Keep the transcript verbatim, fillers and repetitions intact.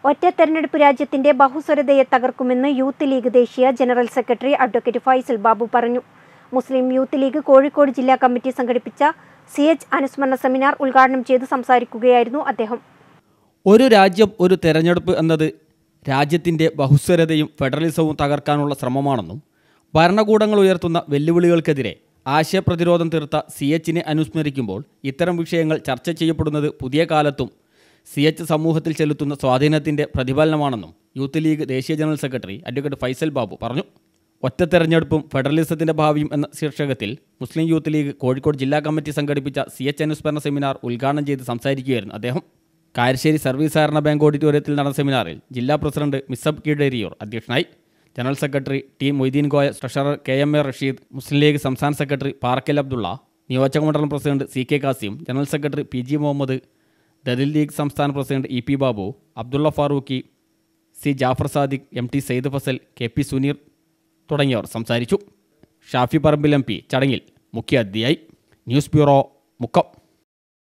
ഒറ്റ തെരഞ്ഞെടുപ്പ് രാജ്യത്തിന്റെ ബഹുസ്വരതയെ തകർക്കുമെന്ന് യൂത്ത് ലീഗ് ദേശീയ general secretary advocate Faisal Babu പറഞ്ഞു. മുസ്ലിം യൂത്ത് ലീഗ് കോഴിക്കോട് ജില്ലാ കമ്മിറ്റി സംഘടിപ്പിച്ച സി എച്ച് അനുസ്മരണ സെമിനാർ ഉദ്ഘാടനം ചെയ്ത് സംസാരിക്കുകയായിരുന്നു അദ്ദേഹം. ഒരു രാജ്യം ഒരു തെരഞ്ഞെടുപ്പ് എന്നത് രാജ്യത്തിൻ്റെ ബഹുസ്വരതയും ഫെഡറലിസവും തകർക്കാനുള്ള ശ്രമമാണെന്നും ഭരണകൂടങ്ങൾ ഉയർത്തുന്ന വെല്ലുവിളികൾക്കെതിരെ ആശയപ്രതിരോധം തീർത്ത സി എച്ചിനെ അനുസ്മരിക്കുമ്പോൾ ഇത്തരം വിഷയങ്ങൾ ചർച്ച ചെയ്യപ്പെടുന്നത് പുതിയ കാലത്തും സി എച്ച് സമൂഹത്തിൽ ചെലുത്തുന്ന സ്വാധീനത്തിൻ്റെ പ്രതിഫലനമാണെന്നും യൂത്ത് ലീഗ് ദേശീയ general secretary advocate Faisal Babu പറഞ്ഞു. ഒറ്റ തെരഞ്ഞെടുപ്പും ഫെഡറലിസത്തിൻ്റെ ഭാവിയും എന്ന ശീർഷകത്തിൽ മുസ്ലിം യൂത്ത് ലീഗ് കോഴിക്കോട് ജില്ലാ കമ്മിറ്റി സംഘടിപ്പിച്ച സി എച്ച് അനുസ്മരണ സെമിനാർ ഉദ്ഘാടനം ചെയ്ത് സംസാരിക്കുകയായിരുന്നു അദ്ദേഹം. കാരശ്ശേരി സർവീസ് സഹകരണ ബാങ്ക് ഓഡിറ്റോറിയത്തിൽ നടന്ന സെമിനാറിൽ ജില്ലാ പ്രസിഡന്റ് മിസബ് കീഴേരിയൂർ അധ്യക്ഷനായി. General secretary T Moideen Koya, treasurer K M A Rasheed, Muslim league സംസ്ഥാന സെക്രട്ടറി പാറക്കൽ അബ്ദുള്ള, നിയോജക മണ്ഡലം president C K Kasim, general secretary P G Muhammad, ദലിൽ ലീഗ് സംസ്ഥാന president E P Babu, Abdulla Farooqi, C Jafar Sadiq, M T Sayed Fasal, K P Suneer തുടങ്ങിയവർ സംസാരിച്ചു. ഷാഫി പറമ്പിൽ എം പി ചടങ്ങിൽ മുഖ്യാതിഥിയായി. News bureau, Mukkam.